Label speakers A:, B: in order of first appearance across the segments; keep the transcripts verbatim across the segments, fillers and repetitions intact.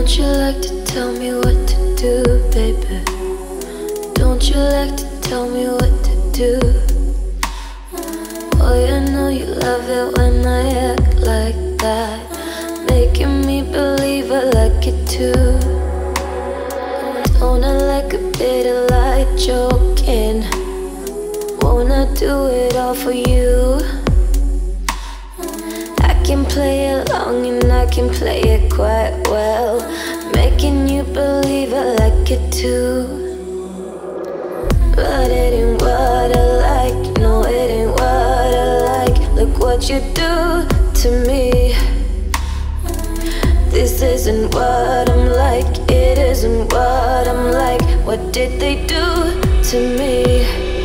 A: Don't you like to tell me what to do, baby? Don't you like to tell me what to do? Oh, you know you love it when I act like that, making me believe I like it too. Don't I like a bit of light joking? Won't I do it all for you? I can play along and I can play it quite well, making you believe I like it too. But it ain't what I like, no it ain't what I like. Look what you do to me. This isn't what I'm like, it isn't what I'm like. What did they do to me?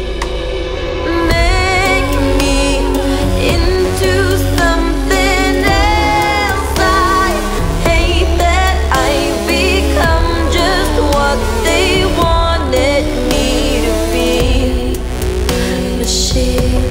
A: Make me into something else. I hate that I become just what they wanted me to be. Machine.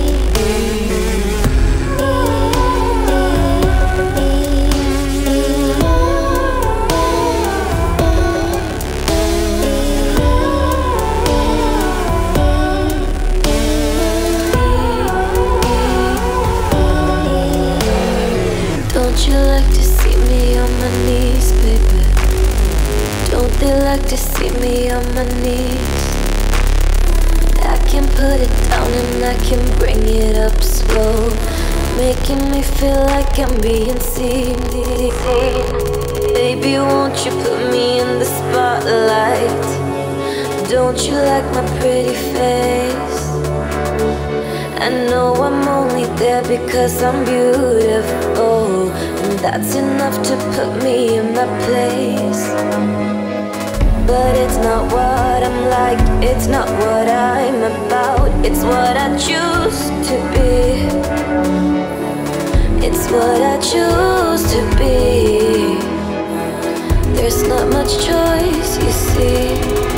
A: Don't you like to see me on my knees, baby? Don't they like to see me on my knees? I can put it down and I can bring it up slow, making me feel like I'm being seen. Baby, won't you put me in the spotlight? Don't you like my pretty face? I know I'm only there because I'm beautiful, and that's enough to put me in my place. But it's not what I'm like, it's not what I'm about, it's what I choose to be. It's what I choose to be. There's not much choice, you see.